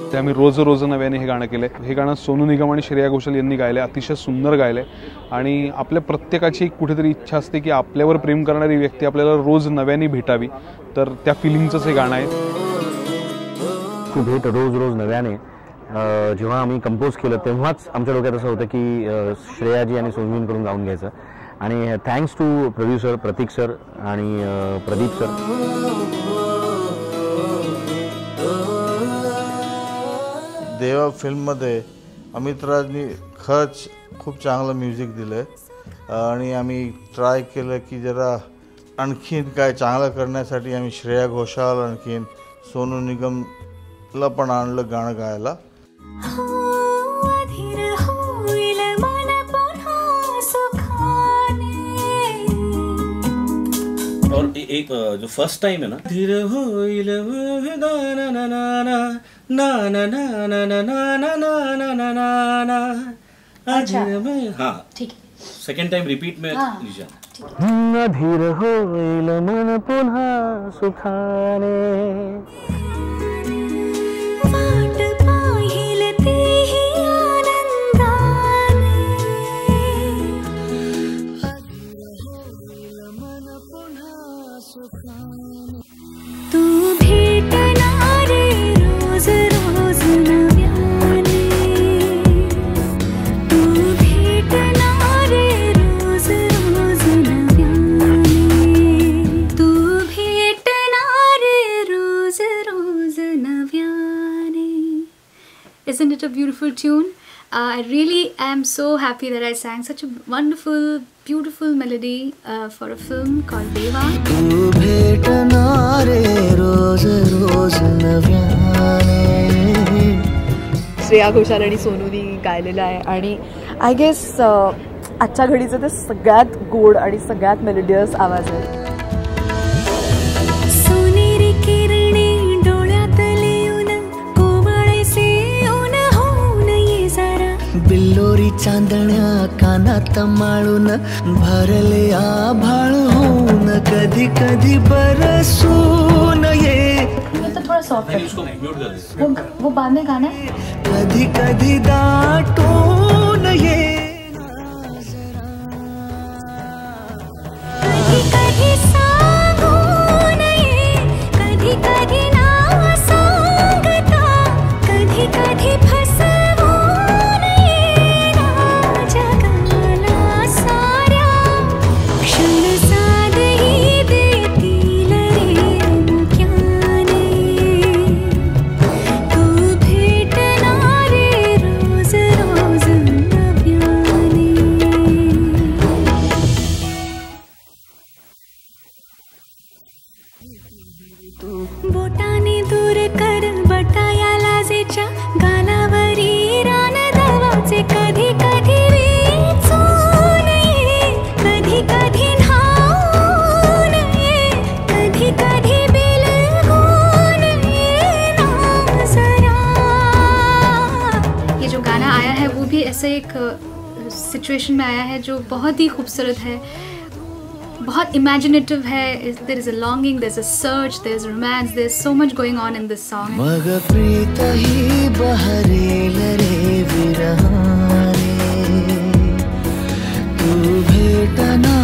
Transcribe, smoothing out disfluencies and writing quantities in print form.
ते आम्ही रोज रोज नव्याने हे गाणं केलं. हे गाणं सोनू निगम आणि श्रेया घोषाल यांनी गायलं. अतिशय सुंदर गायलं आणि आपल्या प्रत्येकाची एक कुठेतरी इच्छा असते की आपल्यावर प्रेम करणारी व्यक्ती आपल्याला रोज नव्याने भेटावी. तर त्या फिलिंगचंच हे गाणं आहे. तू भेट रोज रोज नव्याने जेव्हा आम्ही कंपोज केलं तेव्हाच आमच्या डोक्यात असं होतं की श्रेयाजी आणि सोनूंकडून गाऊन घ्यायचं. आणि thanks to producer Prateek sir आणि प्रदीप सर. देवा फिल्ममध्ये अमित राजनी खरंच खूप चांगलं म्युझिक दिलं आहे आणि आम्ही ट्राय केलं की जरा आणखीन काय चांगलं करण्यासाठी आम्ही श्रेया घोषाल आणखीन सोनू निगमला पण आणलं गाणं गायला. और एक जो फर्स्ट टाइम है ना, धीर होइल ना ना ना ना ना ना ना ना ना ना ना ना ना ना ना. अच्छा हाँ ठीक है. सेकंड टाइम रिपीट में लीजिए. धीर होइल मन पुन्हा सुखाने. तू भेटणार रोज रोज नव्याने. तू भेटणार रोज रोज नव्याने. तू भेटणार रोज रोज नव्याने. Isn't it a beautiful tune? I really am so happy that I sang such a wonderful, beautiful melody for a film called Deva. तू भेटणारे रोज रोज नव्याने. श्रेया घोषाल आणि सोनूनी गायलेलं आहे आणि आय गेस आजच्या घडीचं ते सगळ्यात गोड आणि सगळ्यात मेलोडियस आवाज आहे. सोनेरी किरणे डोळ्यातले ऊन कोवळेसे ऊन होऊन ये जरा. बिल्लोरी चांदण्या कानात माळून भरले आभाळ होऊन कधी कधी बरसून ये. तो थोड़ा सॉफ्ट है. वो बाद में गाना है. कधी कधी दाटून ये. कधी कधी सांगून ये. कधी कधी नाव सांगता. कधी कधी फसवून ये ना जगाला साऱ्या. क्षण साधही देतील रे मुक्याने. तू भेटणार रोज रोज नव्याने. बोटाने दूर कर बटाया लाजेच्या गालावरी रान दवाचे. कधी कधी वेचून ये. कधी कधी न्हाऊन ये. कधी कधी बिलगून ये ना जरा. ये जो गाना आया है वो भी ऐसे एक सिचुएशन में आया है जो बहुत ही खूबसूरत है, बहुत इमेजिनेटिव है. There is a longing, there is a search, there is romance, there is so much going on in this song. मग प्रीत ही बहरेल रे विरहाने. तू भेटना